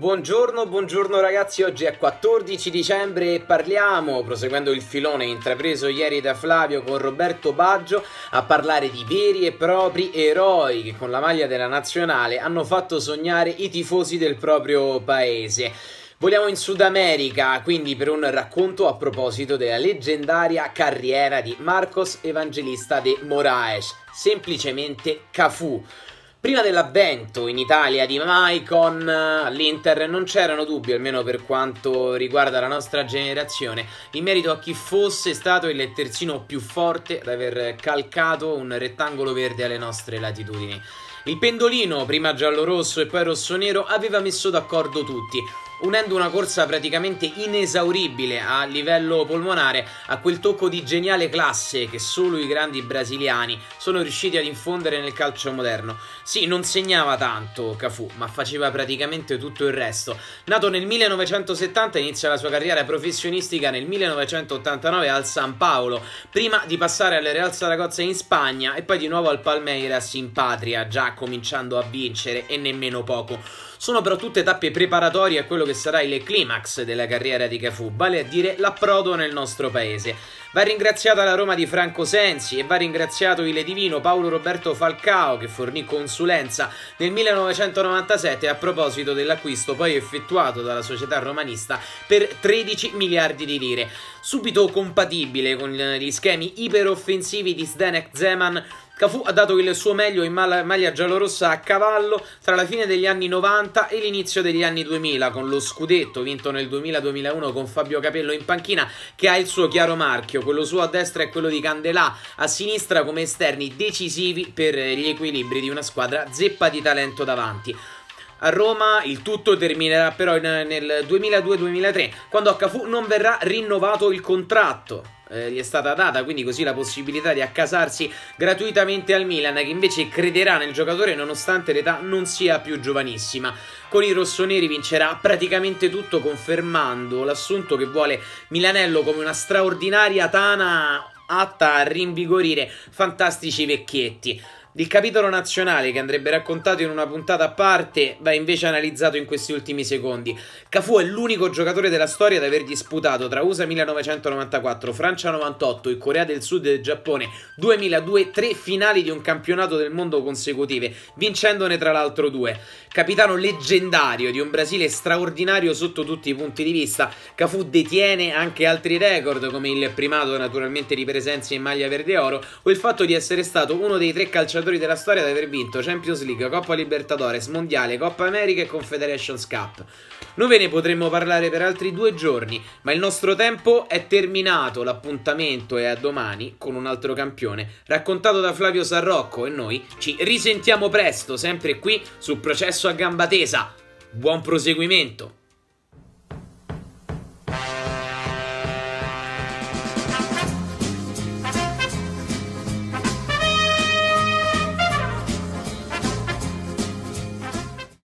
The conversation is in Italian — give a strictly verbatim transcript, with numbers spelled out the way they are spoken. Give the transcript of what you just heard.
buongiorno, buongiorno ragazzi, oggi è quattordici dicembre e parliamo, proseguendo il filone intrapreso ieri da Flavio con Roberto Baggio, a parlare di veri e propri eroi che con la maglia della nazionale hanno fatto sognare i tifosi del proprio paese. Voliamo in Sud America, quindi per un racconto a proposito della leggendaria carriera di Marcos Evangelista de Moraes, semplicemente Cafù. Prima dell'avvento in Italia di Maicon all'Inter non c'erano dubbi, almeno per quanto riguarda la nostra generazione, in merito a chi fosse stato il terzino più forte ad aver calcato un rettangolo verde alle nostre latitudini. Il pendolino, prima giallo-rosso e poi rosso-nero, aveva messo d'accordo tutti, unendo una corsa praticamente inesauribile a livello polmonare a quel tocco di geniale classe che solo i grandi brasiliani sono riusciti ad infondere nel calcio moderno. Sì, non segnava tanto Cafù, ma faceva praticamente tutto il resto. Nato nel millenovecentosettanta, inizia la sua carriera professionistica nel millenovecentottantanove al San Paolo, prima di passare al Real Saragozza in Spagna e poi di nuovo al Palmeiras in patria, già cominciando a vincere e nemmeno poco. Sono però tutte tappe preparatorie a quello che sarà il climax della carriera di Cafù, vale a dire l'approdo nel nostro paese. Va ringraziata la Roma di Franco Sensi e va ringraziato il divino Paolo Roberto Falcao che fornì consulenza nel millenovecentonovantasette a proposito dell'acquisto poi effettuato dalla società romanista per tredici miliardi di lire. Subito compatibile con gli schemi iperoffensivi di Zdenek Zeman, Cafù ha dato il suo meglio in maglia giallorossa a cavallo tra la fine degli anni novanta e l'inizio degli anni duemila, con lo scudetto vinto nel duemila duemilauno con Fabio Capello in panchina, che ha il suo chiaro marchio, quello suo a destra e quello di Candelà a sinistra come esterni decisivi per gli equilibri di una squadra zeppa di talento davanti. A Roma il tutto terminerà però in, nel duemiladue duemilatré, quando a Cafù non verrà rinnovato il contratto. Eh, gli è stata data quindi così la possibilità di accasarsi gratuitamente al Milan, che invece crederà nel giocatore nonostante l'età non sia più giovanissima. Con i rossoneri vincerà praticamente tutto, confermando l'assunto che vuole Milanello come una straordinaria tana atta a rinvigorire fantastici vecchietti. Il capitolo nazionale, che andrebbe raccontato in una puntata a parte, va invece analizzato in questi ultimi secondi. Cafù è l'unico giocatore della storia ad aver disputato tra U S A millenovecentonovantaquattro, Francia novantotto e Corea del Sud e Giappone duemiladue tre finali di un campionato del mondo consecutive, vincendone tra l'altro due. Capitano leggendario di un Brasile straordinario sotto tutti i punti di vista, Cafù detiene anche altri record come il primato naturalmente di presenze in maglia verde oro o il fatto di essere stato uno dei tre calciatori della storia ad aver vinto Champions League, Coppa Libertadores, Mondiale, Coppa America e Confederations Cup. Noi ve ne potremmo parlare per altri due giorni, ma il nostro tempo è terminato, l'appuntamento è a domani con un altro campione, raccontato da Flavio Sarrocco, e noi ci risentiamo presto, sempre qui su Processo a Gamba Tesa. Buon proseguimento!